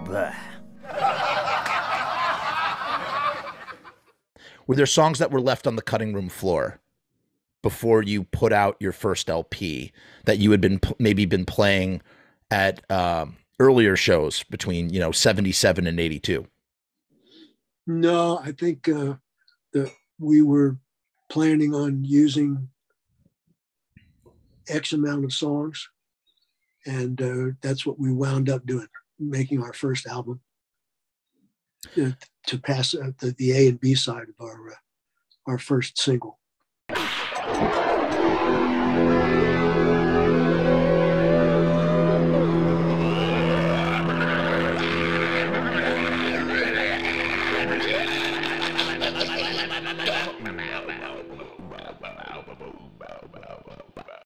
Bleh. Were there songs that were left on the cutting room floor before you put out your first LP that you had maybe been playing at earlier shows between 77 and 82? No, I think that we were planning on using X amount of songs, and that's what we wound up doing, making our first album to pass the A and B side of our first single.